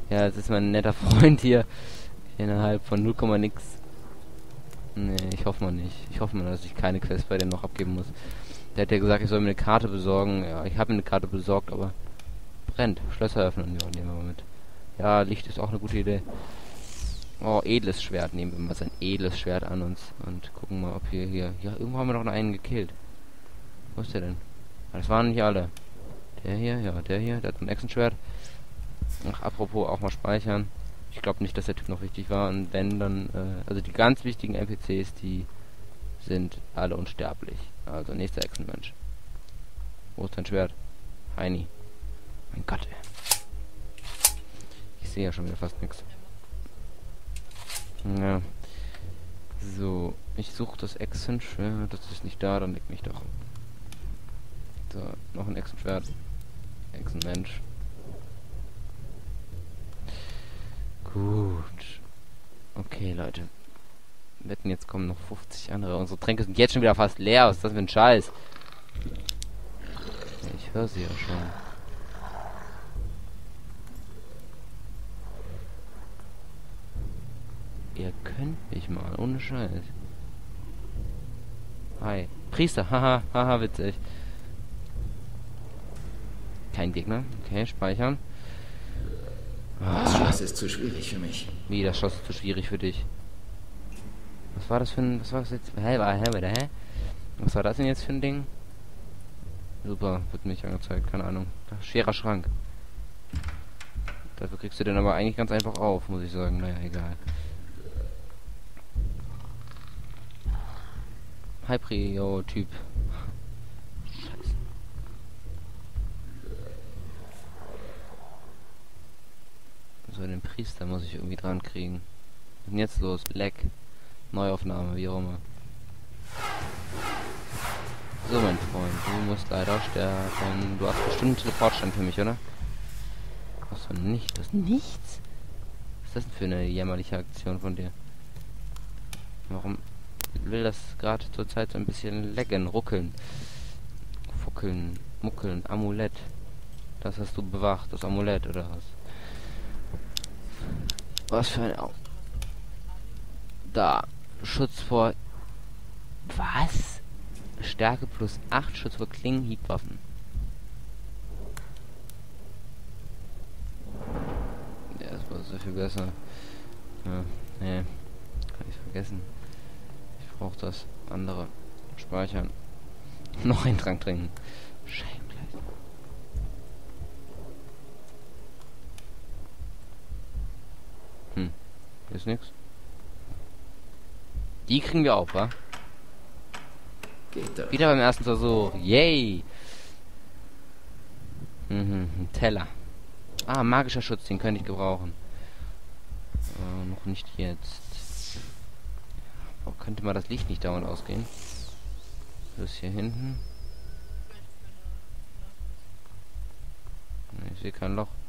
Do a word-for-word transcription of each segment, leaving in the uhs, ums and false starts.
Ja, das ist mein netter Freund hier. Innerhalb von null, nix. Nee, ich hoffe mal nicht. Ich hoffe mal, dass ich keine Quest bei dem noch abgeben muss. Der hat ja gesagt, ich soll mir eine Karte besorgen. Ja, ich habe mir eine Karte besorgt, aber brennt. Schlösser öffnen. Ja, nehmen wir mal mit. Ja, Licht ist auch eine gute Idee. Oh, edles Schwert. Nehmen wir mal sein edles Schwert an uns und gucken mal, ob wir hier... Ja, irgendwo haben wir noch einen gekillt. Wo ist der denn? Ah, das waren nicht alle. Der hier, ja, der hier, der hat ein Echsenschwert. Ach, apropos, auch mal speichern. Ich glaube nicht, dass der Typ noch wichtig war. Und wenn, dann... Äh, also die ganz wichtigen N P Cs, die sind alle unsterblich. Also nächster Echsenmensch. Wo ist dein Schwert? Heini. Mein Gott, ey. Ich sehe ja schon wieder fast nichts. Ja. So, ich suche das Echsenschwert. Das ist nicht da, dann leg mich doch. So, noch ein Echsenschwert. Echsenmensch. Gut. Okay, Leute. Wetten, jetzt kommen noch fünfzig andere. Unsere Tränke sind jetzt schon wieder fast leer. Was ist das für ein Scheiß? Ich höre sie ja schon. Ihr könnt mich mal, ohne Scheiß. Hi. Priester, haha, haha, witzig. Kein Gegner. Okay, speichern. Das Schloss ist zu schwierig für mich. Wie, das Schloss ist zu schwierig für dich? Was war das für ein... Was war das jetzt? Hä, war, hä, wieder, hä? Was war das denn jetzt für ein Ding? Super, wird nicht angezeigt, keine Ahnung. Ach, schwerer Schrank. Dafür kriegst du den aber eigentlich ganz einfach auf, muss ich sagen. Naja, egal. Hyprio-Typ. Scheiße. So, den Priester muss ich irgendwie dran kriegen. Was ist denn jetzt los? Leck. Neuaufnahme, wie auch immer. So, mein Freund, du musst leider sterben. Du hast bestimmt einen Teleportstein für mich, oder? Achso, nicht. Das ist nichts? Was ist das denn für eine jämmerliche Aktion von dir? Warum will das gerade zur Zeit so ein bisschen lecken, ruckeln, fuckeln, muckeln, Amulett? Das hast du bewacht, das Amulett, oder was? Was für ein... Au da. Schutz vor... Was? Stärke plus acht, Schutz vor Klingen, Hiebwaffen. Ja, das war so viel besser. Ja, nee. Kann ich vergessen. Ich brauche das andere. Speichern. Noch einen Trank trinken. Scheibenkleid. Hm. Hier ist nix. Die kriegen wir auf, wa? Geht wieder beim ersten Versuch. Yay! Mhm, ein Teller. Ah, magischer Schutz, den könnte ich gebrauchen. Äh, noch nicht jetzt. Oh, könnte mal das Licht nicht dauernd ausgehen? Das hier hinten. Ich sehe kein Loch.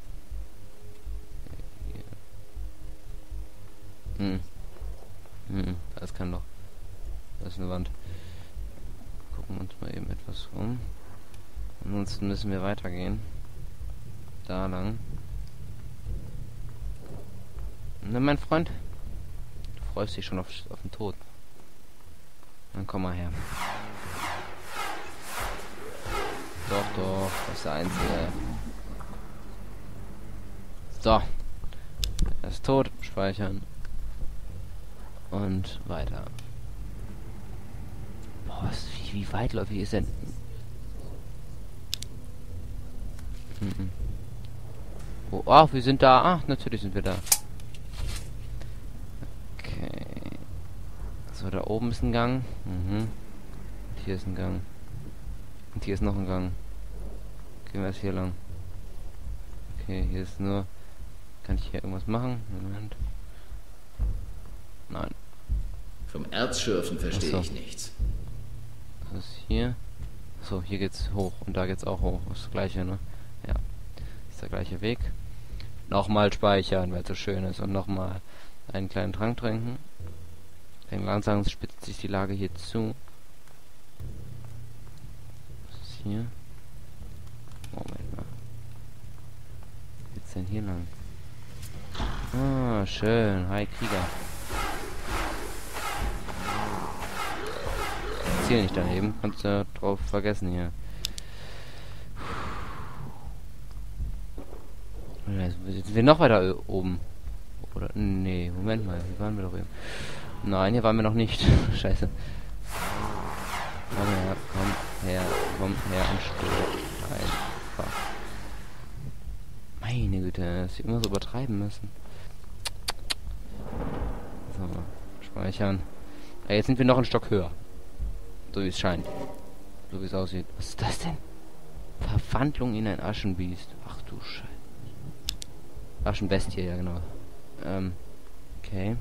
Hm. Hm, da ist kein Loch. Da ist eine Wand. Gucken wir uns mal eben etwas um. Ansonsten müssen wir weitergehen. Da lang. Na, mein Freund. Du freust dich schon auf, auf den Tod. Dann komm mal her. Doch, doch. Das ist der Einzige. So. Er ist tot. Speichern. Und weiter. Boah, was, wie, wie weitläufig ist denn? Mhm. Oh, ach, wir sind da. Ach, natürlich sind wir da. Okay. So, da oben ist ein Gang. Mhm. Und hier ist ein Gang. Und hier ist noch ein Gang. Gehen wir jetzt hier lang. Okay, hier ist nur... Kann ich hier irgendwas machen? Moment. Nein. Vom Erzschürfen verstehe Achso. ich nichts. Was ist hier? So, hier geht's hoch und da geht's auch hoch. Das gleiche, ne? Ja. Ist der gleiche Weg. Nochmal speichern, weil es so schön ist. Und nochmal einen kleinen Trank trinken. Denn langsam spitzt sich die Lage hier zu. Was ist hier? Moment mal. Was geht's denn hier lang? Ah, schön. Hi, Krieger. Ziel nicht daneben. Kannst du drauf vergessen hier. Jetzt sind wir noch weiter oben. Oder? Nee, Moment mal. Hier waren wir doch eben. Nein, hier waren wir noch nicht. Scheiße. Komm her, komm her, komm her und stirb. Einfach. Meine Güte, dass sie immer so übertreiben müssen. So, speichern. Ja, jetzt sind wir noch einen Stock höher. So wie es scheint. So wie es aussieht. Was ist das denn? Verwandlung in ein Aschenbiest. Ach du Scheiße. Aschenbestie, ja genau. Ähm, okay.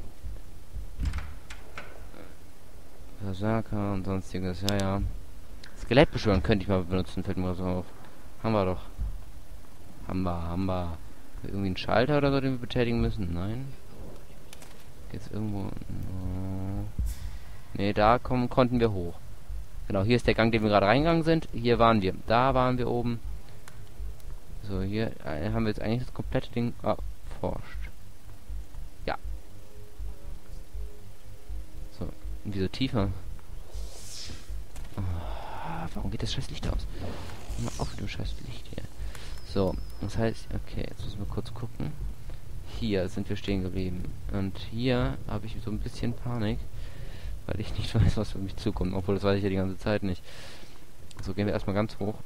Berserker und sonstiges, ja, ja. Skelett beschwören könnte ich mal benutzen, fällt mir so auf. Haben wir doch. Haben wir, haben wir. Irgendwie einen Schalter oder so, den wir betätigen müssen? Nein. Geht's irgendwo. No. Ne, da kommen, konnten wir hoch. Genau, hier ist der Gang, den wir gerade reingegangen sind. Hier waren wir. Da waren wir oben. So, hier äh, haben wir jetzt eigentlich das komplette Ding erforscht. Ja. So, und wieso tiefer? Oh, warum geht das scheiß Licht aus? Hör mal auf mit dem scheiß Licht hier. So, das heißt, okay, jetzt müssen wir kurz gucken. Hier sind wir stehen geblieben. Und hier habe ich so ein bisschen Panik, weil ich nicht weiß, was für mich zukommt. Obwohl, das weiß ich ja die ganze Zeit nicht. So, gehen wir erstmal ganz hoch.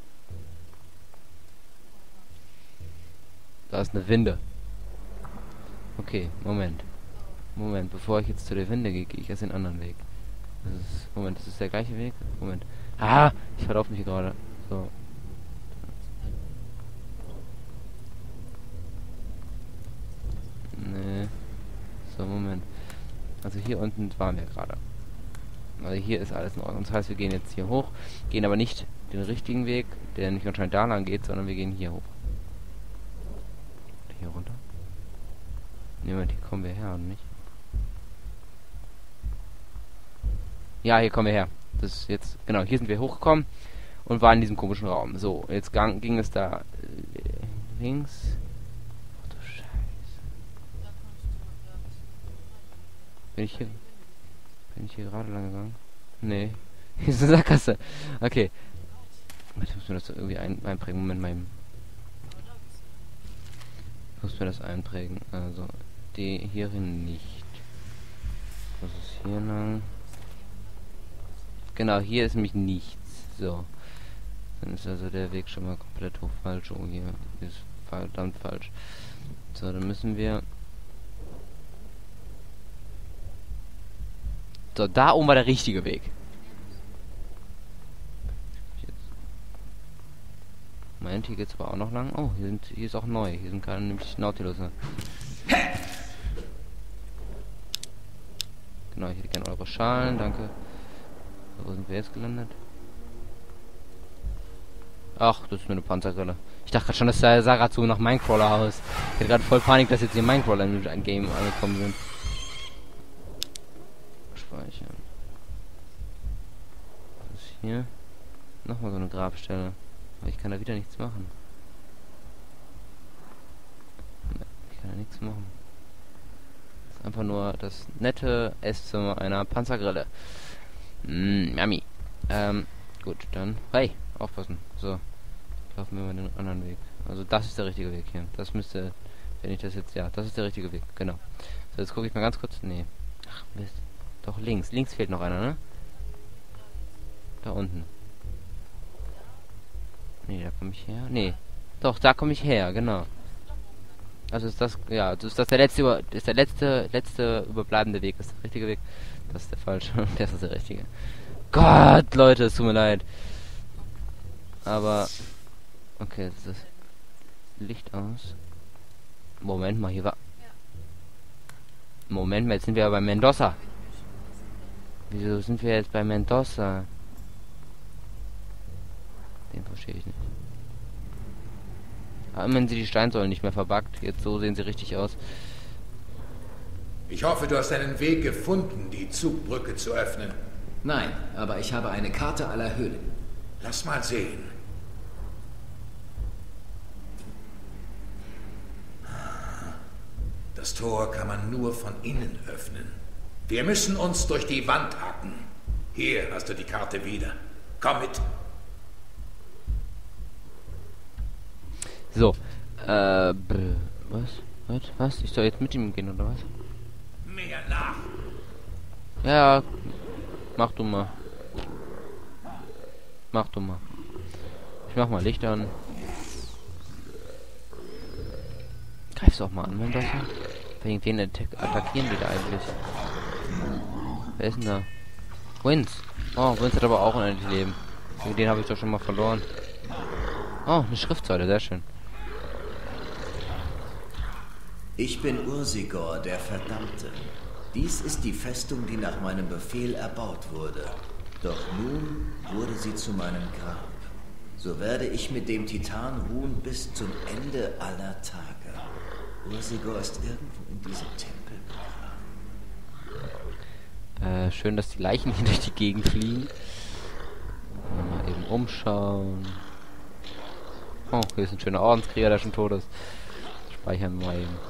Da ist eine Winde. Okay, Moment. Moment, bevor ich jetzt zu der Winde gehe, gehe ich erst den anderen Weg. Das ist, Moment, das ist der gleiche Weg? Moment. Ah, ich verlaufe mich hier gerade. So. Nee. So, Moment. Also hier unten waren wir gerade. Also hier ist alles in Ordnung. Das heißt, wir gehen jetzt hier hoch, gehen aber nicht den richtigen Weg, der nicht anscheinend da lang geht, sondern wir gehen hier hoch. Hier runter. Ne, Moment, hier kommen wir her, oder nicht? Ja, hier kommen wir her. Das ist jetzt, genau, hier sind wir hochgekommen und waren in diesem komischen Raum. So, jetzt gang, ging es da äh, links. Ach du Scheiße. Bin ich hier? Bin ich hier gerade lang gegangen? Nee. Hier ist eine Sackgasse. Okay. Ich muss mir das irgendwie ein, einprägen. Moment mal. Ich muss mir das einprägen. Also, die hierin nicht. Was ist hier lang? Genau, hier ist nämlich nichts. So. Dann ist also der Weg schon mal komplett hoch falsch. Oh, hier ist verdammt falsch. So, dann müssen wir... So, da oben war der richtige Weg. Moment, hier geht's aber auch noch lang. Oh, hier sind, hier ist auch neu. Hier sind keine, nämlich Nautilus. Genau, ich hätte gerne eure Schalen, danke. So, wo sind wir jetzt gelandet? Ach, das ist nur eine Panzergrille. Ich dachte gerade schon, das sah gerade so nach Minecrawler aus. Ich hatte gerade voll Panik, dass jetzt hier Minecrawler in ein Game angekommen sind. Speichern. Was ist hier? Nochmal so eine Grabstelle. Aber ich kann da wieder nichts machen. Ich kann da nichts machen. Das ist einfach nur das nette Esszimmer einer Panzergrille. Mm, yummy. Ähm, gut, dann. Hey, aufpassen. So. Laufen wir mal den anderen Weg. Also das ist der richtige Weg hier. Das müsste, wenn ich das jetzt, ja, das ist der richtige Weg, genau. So, jetzt gucke ich mal ganz kurz. Nee. Ach, Mist. Doch links. Links fehlt noch einer, ne? Da unten. Nee, da komme ich her. Nee. Doch, da komme ich her, genau. Also ist das, ja, das ist das der letzte, über, ist der letzte, letzte überbleibende Weg. Ist der richtige Weg. Das ist der falsche. Das ist der richtige. Gott, Leute, es tut mir leid. Aber, okay, das ist Licht aus. Moment mal, hier war... Moment mal, jetzt sind wir ja bei Mendoza. Wieso sind wir jetzt bei Mendoza? Den verstehe ich nicht. Haben Sie die Steinsäulen nicht mehr verbuggt? Jetzt so sehen sie richtig aus. Ich hoffe, du hast einen Weg gefunden, die Zugbrücke zu öffnen. Nein, aber ich habe eine Karte aller Höhlen. Lass mal sehen. Das Tor kann man nur von innen öffnen. Wir müssen uns durch die Wand hacken. Hier hast du die Karte wieder. Komm mit. So, äh, b- was? Was? Was? Ich soll jetzt mit ihm gehen, oder was? Mehr nach. Ja, mach du mal. Mach du mal. Ich mach mal Licht an. Greifst du auch mal an, mein Dosser? Wegen wen attack attackieren die da eigentlich? Wer ist denn da? Vince. Oh, Vince hat aber auch unendlich Leben. Gegen den habe ich doch schon mal verloren. Oh, eine Schriftsäule, sehr schön. Ich bin Ursigor, der Verdammte. Dies ist die Festung, die nach meinem Befehl erbaut wurde. Doch nun wurde sie zu meinem Grab. So werde ich mit dem Titan ruhen bis zum Ende aller Tage. Ursigor ist irgendwo in diesem Tempel begraben. Äh, schön, dass die Leichen hier durch die Gegend fliegen. Mal eben umschauen. Oh, hier ist ein schöner Ordenskrieger, der schon tot ist. Speichern wir mal eben.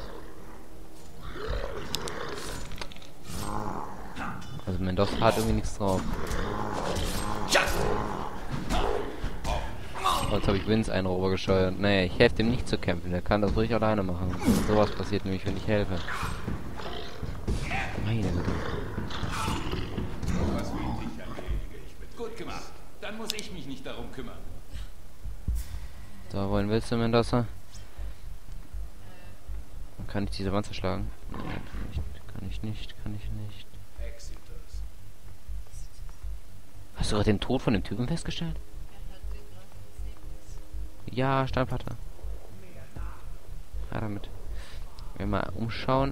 Also Mendoza hat irgendwie nichts drauf. Oh, jetzt habe ich Vince einen rübergescheuert. Naja, ich helfe dem nicht zu kämpfen. Der kann das ruhig alleine machen. Sowas passiert nämlich, wenn ich helfe. Meine Güte. Gut gemacht. Dann muss ich mich nicht darum kümmern. So, wohin willst du, Mendoza? Kann ich diese Wand zerschlagen? Nein, kann ich nicht, kann ich nicht. Hast du gerade den Tod von dem Typen festgestellt? Ja, Steinplatte. Ja, damit. Wenn wir mal umschauen.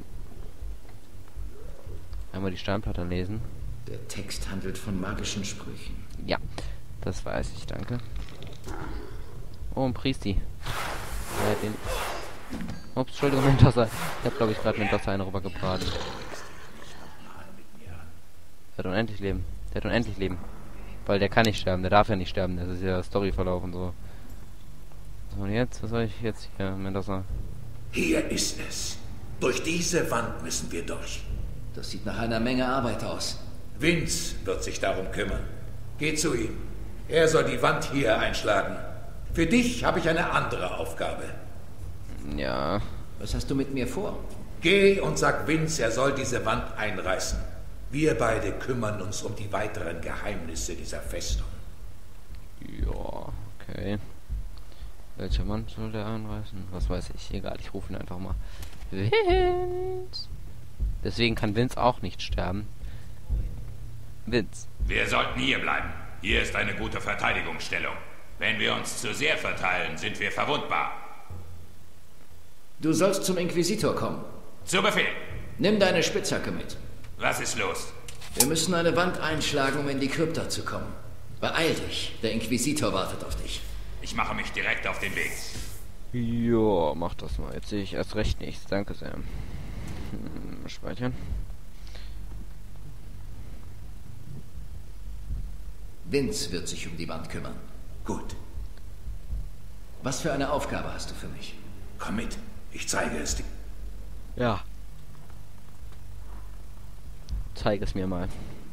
Einmal die Steinplatte lesen. Der Text handelt von magischen Sprüchen. Ja, das weiß ich, danke. Oh, ein Priesti. Ja, den... Ups, Entschuldigung, Mendoza. Ich habe, glaube ich, gerade Mendoza einen rübergebraten. Der hat unendlich Leben. Der hat unendlich Leben. Weil der kann nicht sterben, der darf ja nicht sterben. Das ist ja Storyverlauf und so. So, und jetzt? Was soll ich jetzt hier, Mendoza? Hier ist es. Durch diese Wand müssen wir durch. Das sieht nach einer Menge Arbeit aus. Vince wird sich darum kümmern. Geh zu ihm. Er soll die Wand hier einschlagen. Für dich habe ich eine andere Aufgabe. Ja. Was hast du mit mir vor? Geh und sag Vince, er soll diese Wand einreißen. Wir beide kümmern uns um die weiteren Geheimnisse dieser Festung. Ja, okay. Welcher Mann soll der einreißen? Was weiß ich. Egal, ich rufe ihn einfach mal. Vince. Deswegen kann Vince auch nicht sterben. Vince. Wir sollten hier bleiben. Hier ist eine gute Verteidigungsstellung. Wenn wir uns zu sehr verteilen, sind wir verwundbar. Du sollst zum Inquisitor kommen. Zu Befehl. Nimm deine Spitzhacke mit. Was ist los? Wir müssen eine Wand einschlagen, um in die Krypta zu kommen. Beeil dich, der Inquisitor wartet auf dich. Ich mache mich direkt auf den Weg. Ja, mach das mal. Jetzt sehe ich erst recht nichts. Danke sehr. Hm, speichern. Vince wird sich um die Wand kümmern. Gut, Was für eine Aufgabe hast du für mich? komm mit. Ich zeige es dir. Ja. Zeig es mir mal.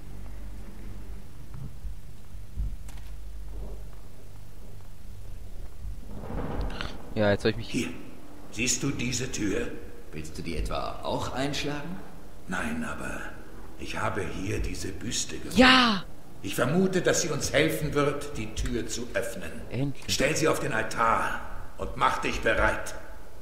Ja, jetzt soll ich mich... Hier, siehst du diese Tür? Willst du die etwa auch einschlagen? Nein, aber ich habe hier diese Büste gefunden. Ja! Ich vermute, dass sie uns helfen wird, die Tür zu öffnen. Endlich. Stell sie auf den Altar und mach dich bereit.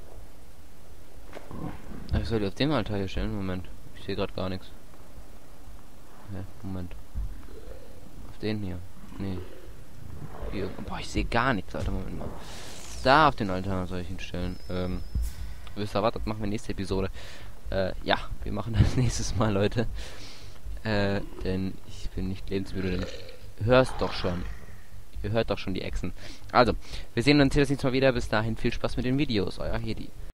Ach, ich soll die auf dem Altar hier stellen? Moment. Ich sehe gerade gar nichts. Ja, Moment. Auf den hier. Nee. Hier. Boah, ich sehe gar nichts, Alter. Moment mal. Da auf den Altar soll ich ihn stellen. Ähm. Wisst ihr was? Das machen wir nächste Episode. Äh, ja, wir machen das nächstes Mal, Leute. Äh, denn ich bin nicht lebensmüde, denn ihr hörst doch schon. Ihr hört doch schon die Echsen. Also, wir sehen uns hier das nächste Mal wieder. Bis dahin viel Spaß mit den Videos. Euer Hedi.